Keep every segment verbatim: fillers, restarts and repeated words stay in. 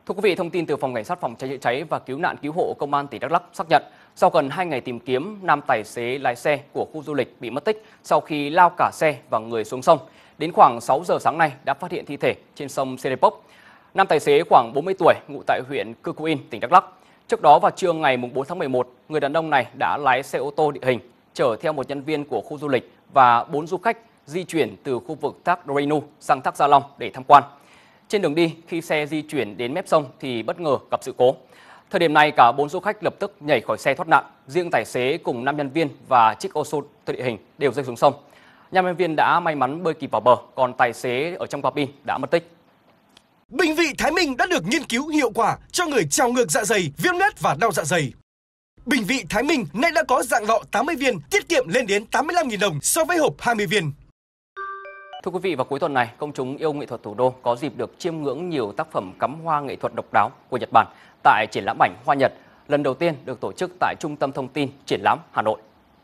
Thưa quý vị, thông tin từ Phòng Cảnh sát Phòng cháy chữa cháy và Cứu nạn Cứu hộ Công an tỉnh Đắk Lắk xác nhận, sau gần hai ngày tìm kiếm, nam tài xế lái xe của khu du lịch bị mất tích sau khi lao cả xe và người xuống sông. Đến khoảng sáu giờ sáng nay đã phát hiện thi thể trên sông Serepok. Nam tài xế khoảng bốn mươi tuổi, ngụ tại huyện Cư Cu In, tỉnh Đắk Lắk. Trước đó vào trưa ngày bốn tháng mười một, người đàn ông này đã lái xe ô tô địa hình chở theo một nhân viên của khu du lịch và bốn du khách di chuyển từ khu vực thác Renu sang thác Gia Long để tham quan. Trên đường đi, khi xe di chuyển đến mép sông thì bất ngờ gặp sự cố. Thời điểm này, cả bốn du khách lập tức nhảy khỏi xe thoát nạn. Riêng tài xế cùng năm nhân viên và chiếc ô tô địa hình đều rơi xuống sông. năm nhân viên đã may mắn bơi kịp vào bờ, còn tài xế ở trong cabin đã mất tích. Bình vị Thái Minh đã được nghiên cứu hiệu quả cho người trào ngược dạ dày, viêm loét và đau dạ dày. Bình vị Thái Minh nay đã có dạng lọ tám mươi viên, tiết kiệm lên đến tám mươi lăm nghìn đồng so với hộp hai mươi viên. Thưa quý vị, vào cuối tuần này, công chúng yêu nghệ thuật thủ đô có dịp được chiêm ngưỡng nhiều tác phẩm cắm hoa nghệ thuật độc đáo của Nhật Bản tại triển lãm ảnh Hoa Nhật, lần đầu tiên được tổ chức tại Trung tâm Thông tin Triển lãm Hà Nội.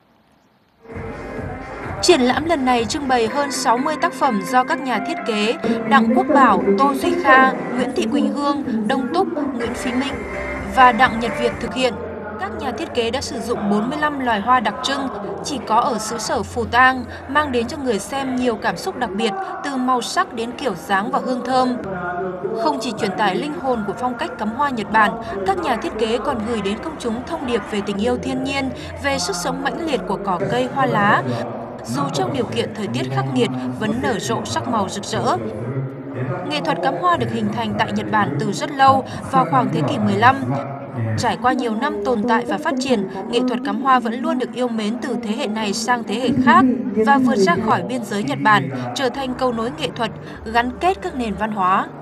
Triển lãm lần này trưng bày hơn sáu mươi tác phẩm do các nhà thiết kế Đặng Quốc Bảo, Tô Duy Kha, Nguyễn Thị Quỳnh Hương, Đông Túc, Nguyễn Phí Minh và Đặng Nhật Việt thực hiện. Các nhà thiết kế đã sử dụng bốn mươi lăm loài hoa đặc trưng chỉ có ở xứ sở Phù Tang, mang đến cho người xem nhiều cảm xúc đặc biệt từ màu sắc đến kiểu dáng và hương thơm. Không chỉ truyền tải linh hồn của phong cách cắm hoa Nhật Bản, các nhà thiết kế còn gửi đến công chúng thông điệp về tình yêu thiên nhiên, về sức sống mãnh liệt của cỏ cây hoa lá, dù trong điều kiện thời tiết khắc nghiệt vẫn nở rộ sắc màu rực rỡ. Nghệ thuật cắm hoa được hình thành tại Nhật Bản từ rất lâu, vào khoảng thế kỷ mười lăm. Trải qua nhiều năm tồn tại và phát triển, nghệ thuật cắm hoa vẫn luôn được yêu mến từ thế hệ này sang thế hệ khác và vượt ra khỏi biên giới Nhật Bản, trở thành cầu nối nghệ thuật, gắn kết các nền văn hóa.